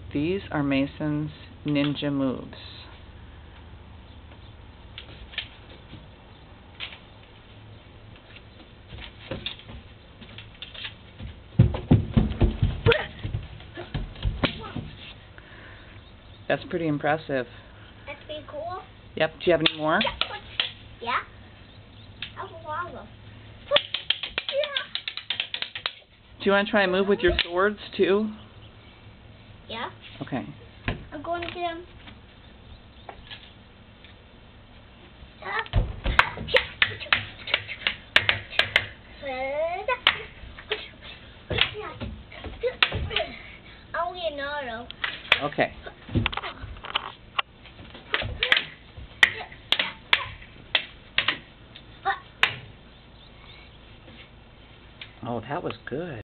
These are Mason's ninja moves. That's pretty impressive. That's pretty cool. Yep. Do you have any more? Yeah. I have a lot of them. Do you want to try and move with your swords too? Yeah. Okay. I'm going to get him. I'll get an auto. Okay. Oh, that was good.